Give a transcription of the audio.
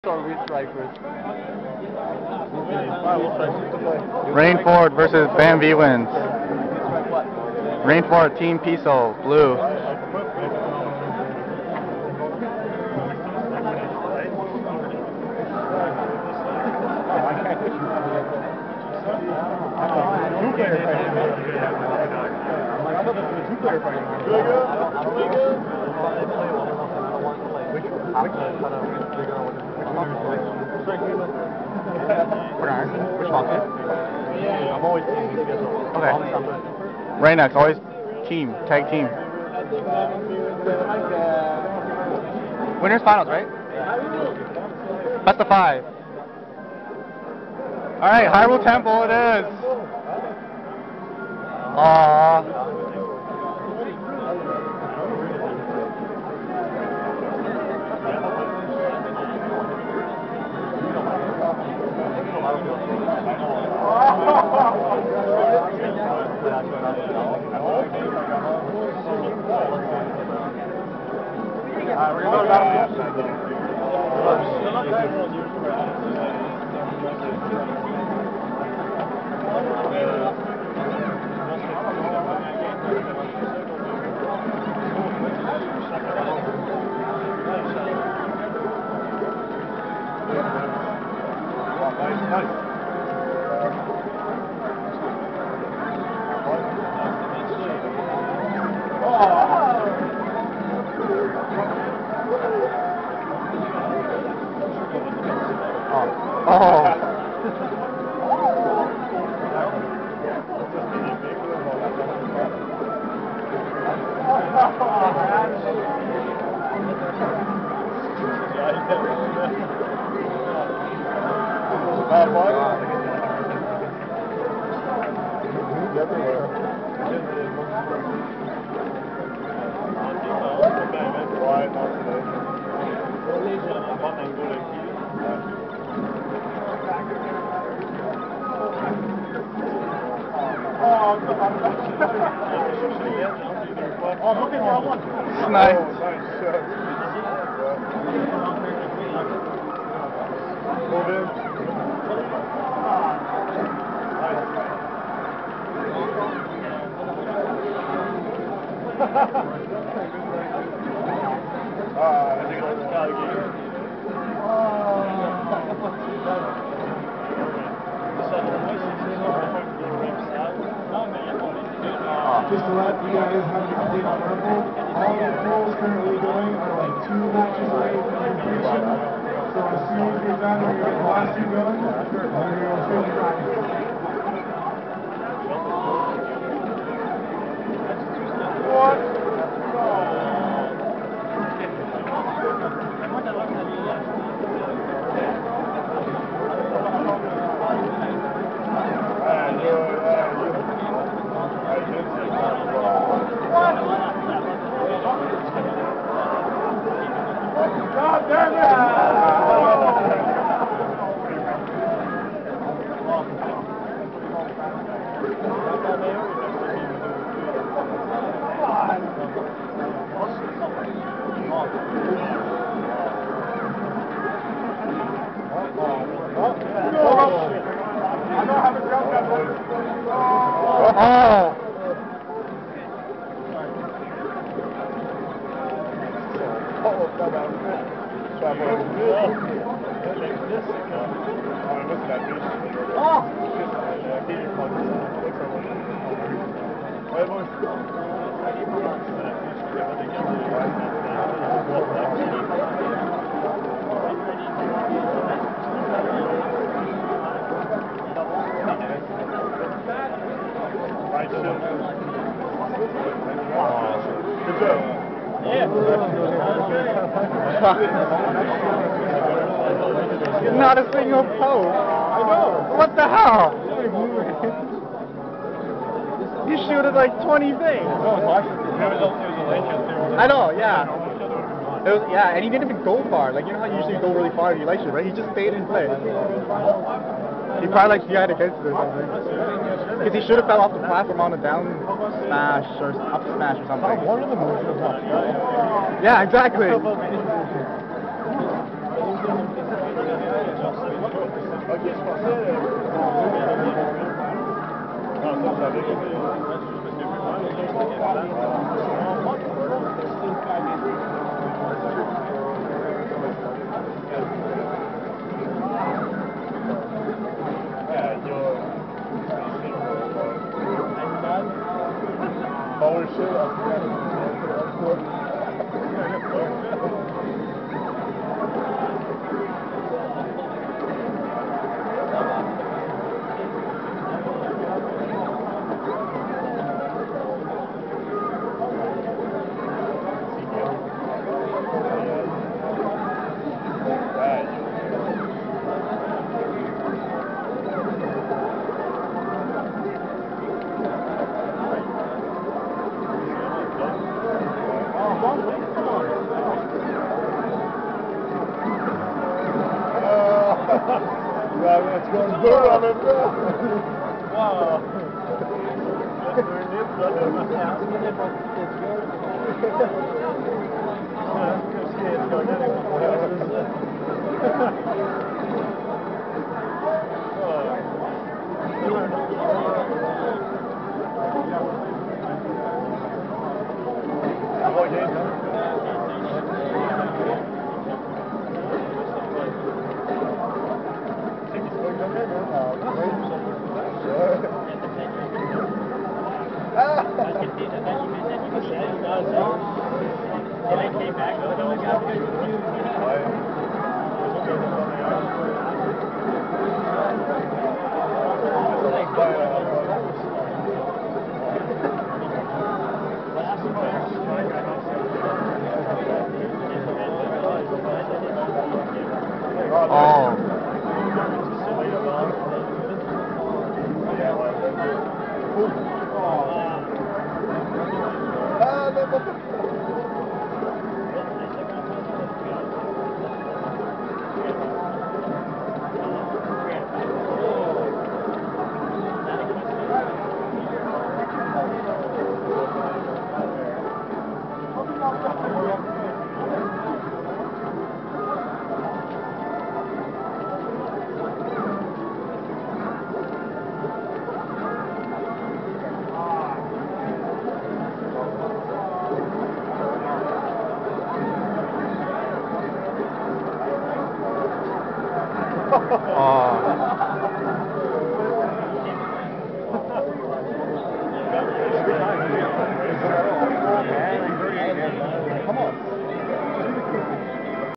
RaynFord versus Vwins. RaynFord, Team Piso, blue. I'm always team. Okay. Raynex, always team, tag team. Winners finals, right? Best of 5. Alright, Hyrule Temple it is. Aww. Nice. Just to let you guys have an update on Rumble, all the polls currently going are like 2 matches away from completion. So as soon as you're done, we're going to get the last 2 going, and we're going to go straight to practice. God damn it! Not a single post. I know. What the hell? You shoot at like 20 things. I know, yeah. It was, yeah, and he didn't even go far. Like, you know how you usually go really far and you like shit, right? He just stayed in place. He probably like behind against it or something. Because he should have fell off the platform on a down smash or up smash or something. One of them was yeah, exactly. It's going good on him now. Wow. Oh.